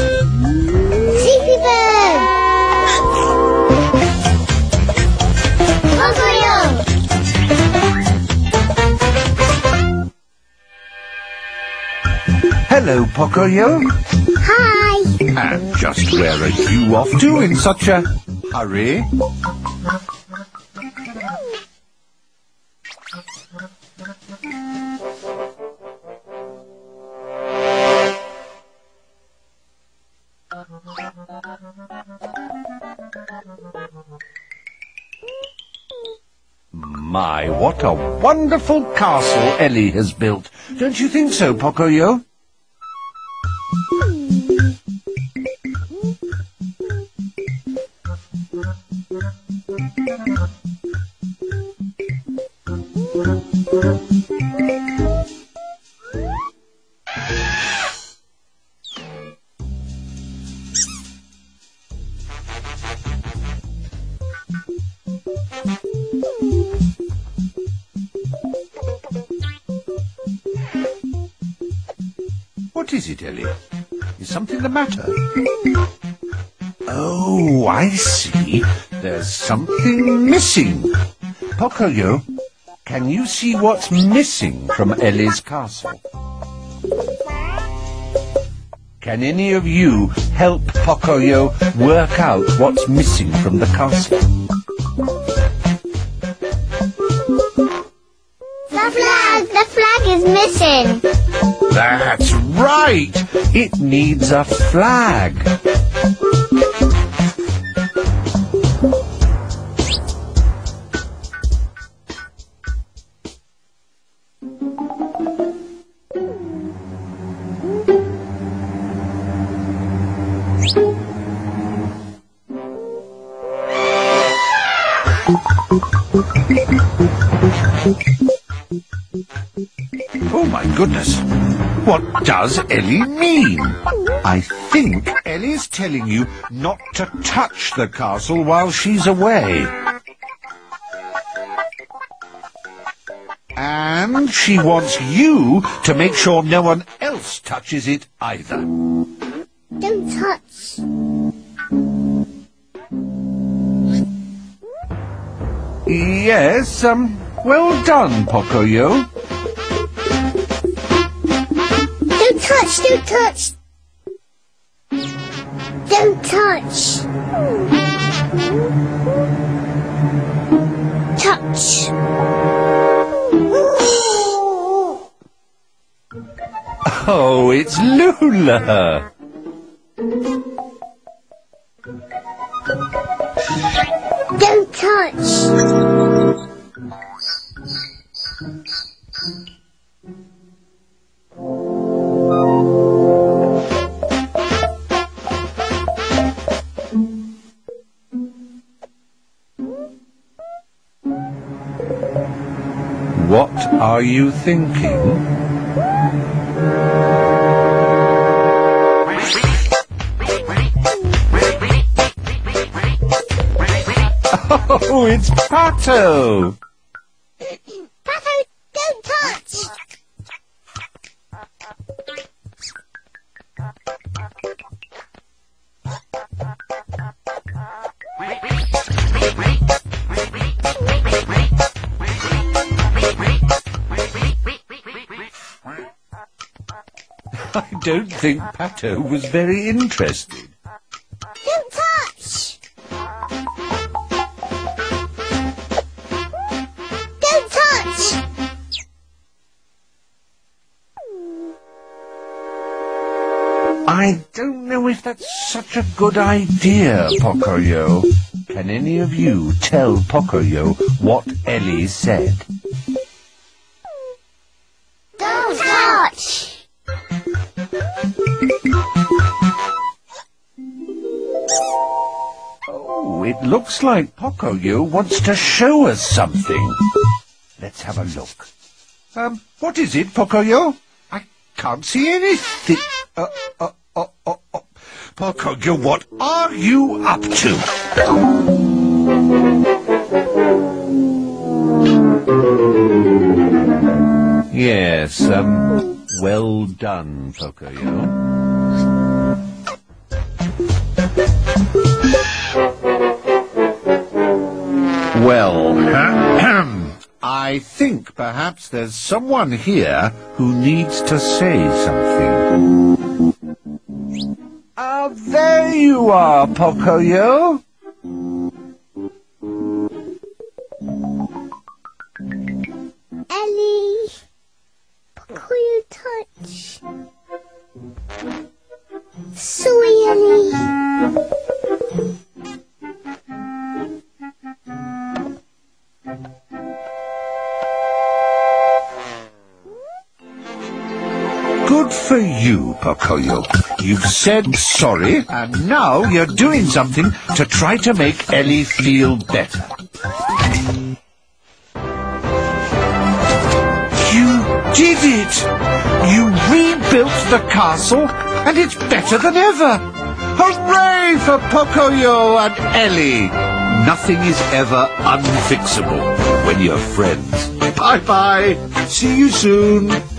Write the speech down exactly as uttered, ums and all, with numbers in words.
Sleepy bird! Pocoyo! Hello, Pocoyo. Hi! And just where are you off to in such a hurry? My, what a wonderful castle Ellie has built. Don't you think so, Pocoyo? What is it, Ellie? Is something the matter? Oh, I see. There's something missing. Pocoyo, can you see what's missing from Ellie's castle? Can any of you help Pocoyo work out what's missing from the castle? The flag! The flag is missing! That's right! It needs a flag. Oh my goodness! What does Ellie mean? I think Ellie's telling you not to touch the castle while she's away. And she wants you to make sure no one else touches it either. Don't touch! Yes, um, well done, Pocoyo. Don't touch! Don't touch! Don't touch! Touch! Oh, it's Lula. Don't touch! What are you thinking? Oh, it's Pato! Pato, don't touch! I don't think Pato was very interested. Don't touch! Don't touch! I don't know if that's such a good idea, Pocoyo. Can any of you tell Pocoyo what Ellie said? Don't touch! Oh, it looks like Pocoyo wants to show us something. Let's have a look. Um, what is it, Pocoyo? I can't see anything. Uh, uh, uh, uh, uh. Pocoyo, what are you up to? Yes, um, well done, Pocoyo. I think perhaps there's someone here who needs to say something. Ah, there you are, Pocoyo. Ellie. Pocoyo touch. Sorry, Ellie. Good for you, Pocoyo. You've said sorry, and now you're doing something to try to make Ellie feel better. You did it! You rebuilt the castle, and it's better than ever! Hooray for Pocoyo and Ellie! Nothing is ever unfixable when you're friends. Bye-bye! See you soon!